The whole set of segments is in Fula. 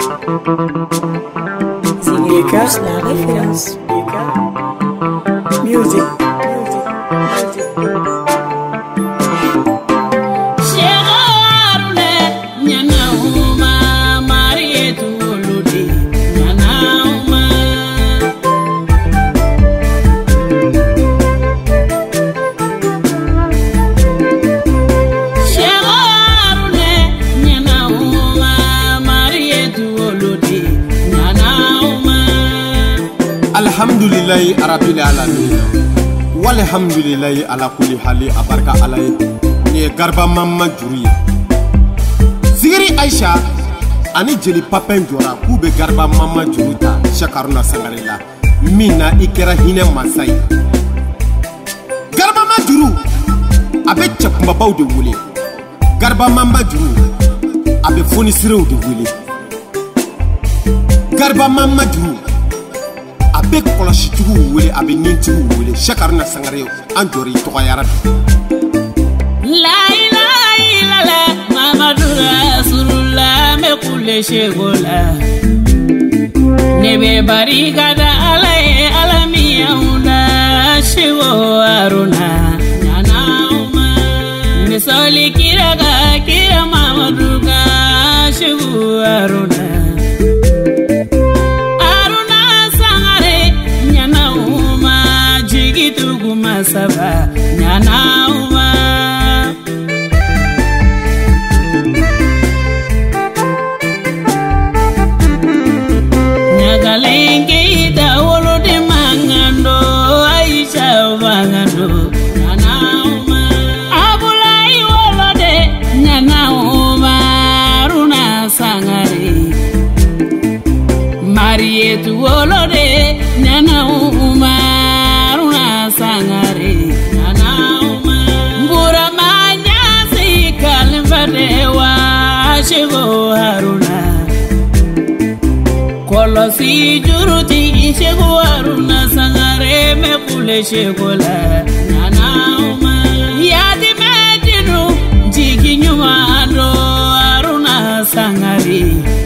Zigeka, la référence. Music. Alhamdulillahi Rabbil alamin walhamdulillahi ala kulli hali abarka alay ni garba mamma juri Zigiri Aisha ani jeli papen jora kube garba mamma juruta Shakaruna Sangarela mina ikera hine masai garba mamma juru abe chakuma baw de wule garba mamma juru abe foni sirew de wule garba mamma juru abe kolosi tugu wele abe nintigu wele Shakaruna Sangare anjori toyara la ilaha illallah Muhammadur Rasulullah me kule shegola nebe barika da alay alami yaunda shego aruna nanauma misali kiraga kira Muhammadur ga shego aruna Saba nyanauma nyagalenge ida wolo de mangando Aisha vangando nyanauma abulai wolo de nyanauma Runa Sangare Marietu wolo de nyanauma Sangare nanauma ngura manyasi kalvadewa shego Haruna kolosi juruti shego Haruna Sangare me kule shego la nanauma yadi medinu jigi nyuma ando Haruna Sangare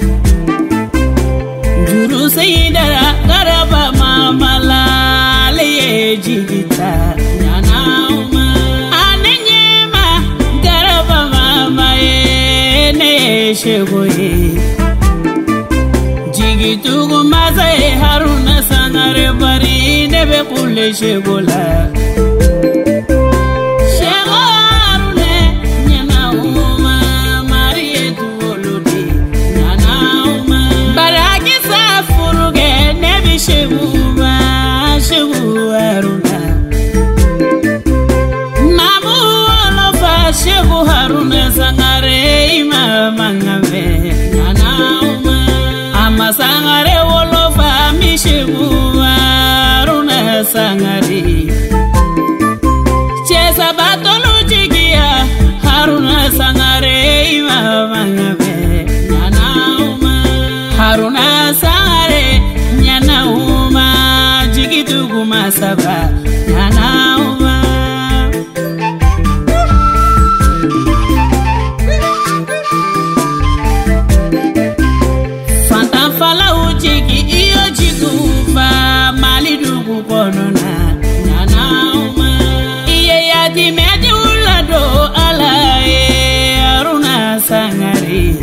juru sayidara garaba mamala jigita nyanauma anenyema garaba mama ne shegoye jigitugu mazae Haruna Sangare bari nebe kule shegola Shego Haruna Sangare imama ngave nanauma ama Sangare wolofa mi shego Haruna Sangare chesa batolo jigia Haruna Sangare imama ngave nanauma Haruna Sangare nyanauma jigitugu masaba nanauma konona nanauma iye yati medi ulado alae Haruna Sangare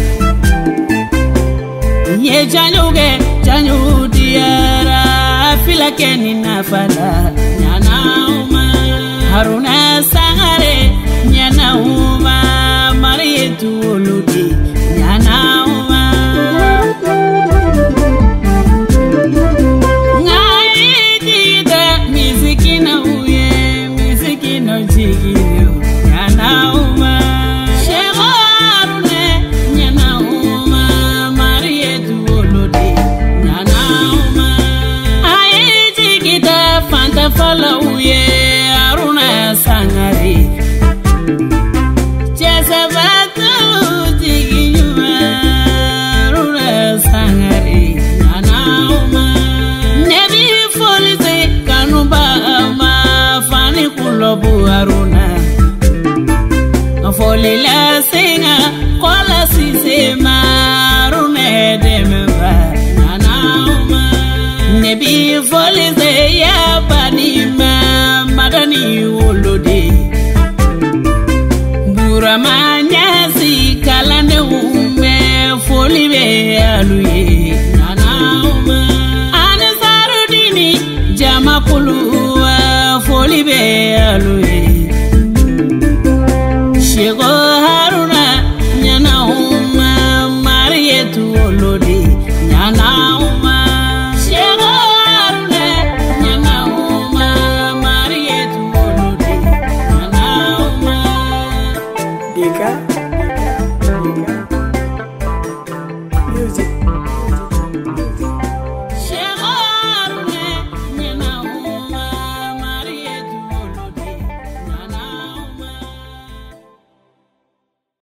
ye janyu diara filakeni nafada